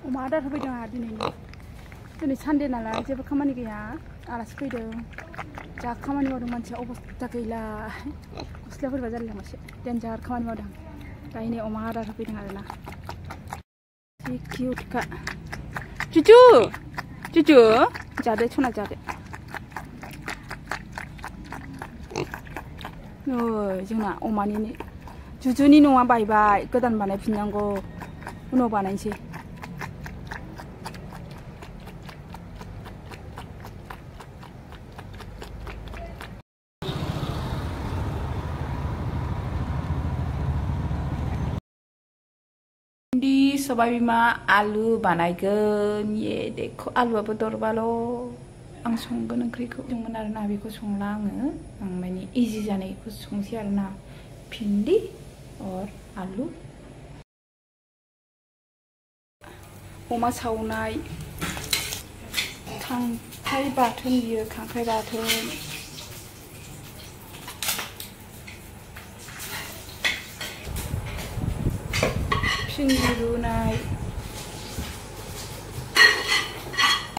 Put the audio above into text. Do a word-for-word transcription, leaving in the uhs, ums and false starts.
अमा आदार होफैदों आंहा दिनैनो दिनै सानदे नालाय जेबो खामानि गैया आलासि फैदों जा खामानि मावदों मानसिया अबस्था गैला गस्लाफोरबा जालायलांबायसो डेन्जार खामानि मावदों दायो नै अमा आदार होफैदों आरोना जि किउटखा जुजु जुजु जादो सना जादो नै जोंना अमानि जुजुनि न'आ बायबाय गोदान बानायफिननांगौ उनाव बानायनोसै भिन्डी सबाय बिमा आलु बानायगोन ये देखो आलुआबो दरबाल' आं संगोन ओंख्रिखौ संगोन आरोना बेखौ संला आङो आं माने इजि जानायखौ संसै आरोना भिन्डी और आलु अमा सावनाय खांख्राइ बाथोन बियो खांख्राइ बाथोन भिन्डी रुनाय